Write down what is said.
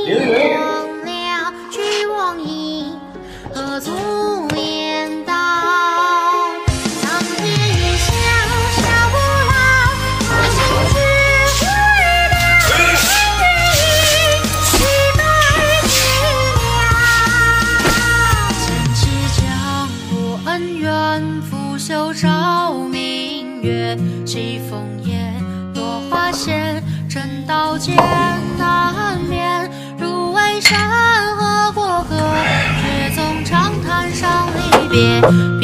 忘了去往矣，何足言道？苍天一笑笑不老，我心只为了一百年。前期江湖恩怨，拂袖照明月。西风夜，落花闲，正道艰难眠。入围山河过客，却总长叹伤离别。